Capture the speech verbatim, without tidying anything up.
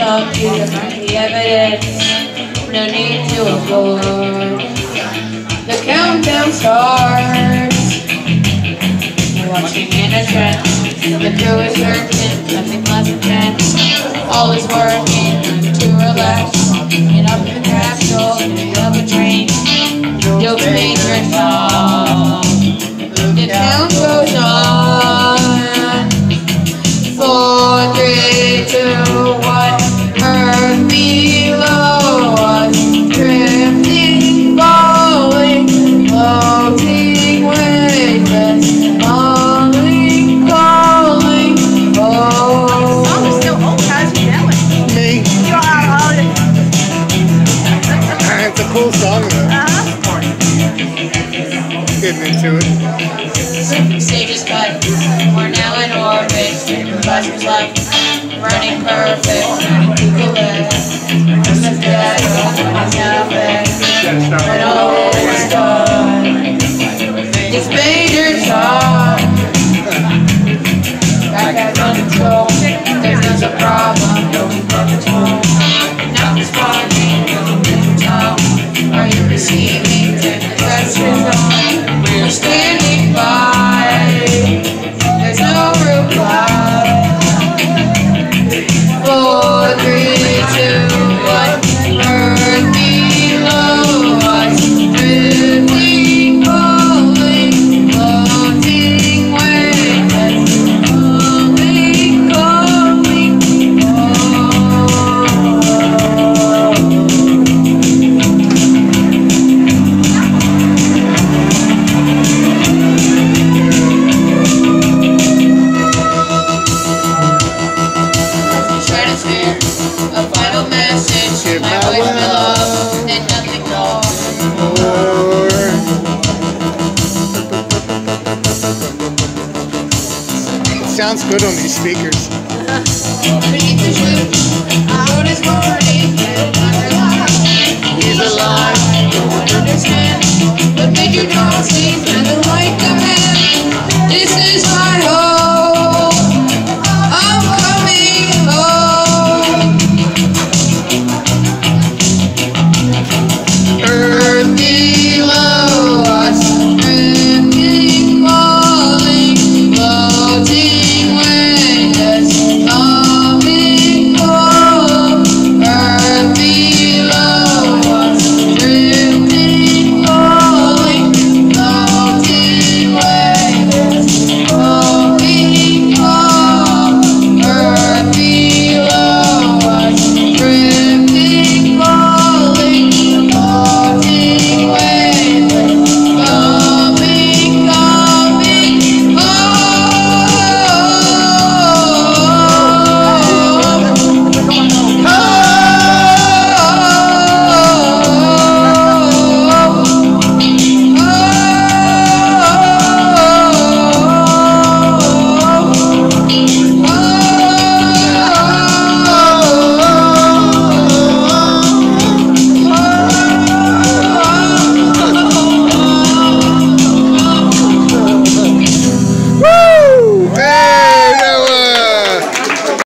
up, you can find the evidence. No need to avoid. The countdown starts. Watching in a trance. The crew is certain, nothing less intense. All is working to relax. Get up in the capsule, get up a train. You'll make your song. The count goes on. Four, three, two, one. Earth below us, drifting, falling, floating, weightless, falling, calling. Oh, The song is still old. How's you doing? Me. You're out all the It's a cool song though. uh-huh. Getting into it. stage is cut. We're now in orbit. Buzzers left. Running perfect. Google it. From the dead. Nothing. When all is done. It's major time. Back at control. There's not a problem. Going from the home. Not responding. Tell. Are you receiving? Take the question on. We're standing by. There's no reply. Four, three, two, one. Earth below us, drifting, falling, floating, weightless, falling, calling. Oh. Stratosphere, a final message, my voice, my love, and nothing more. It sounds good on these speakers.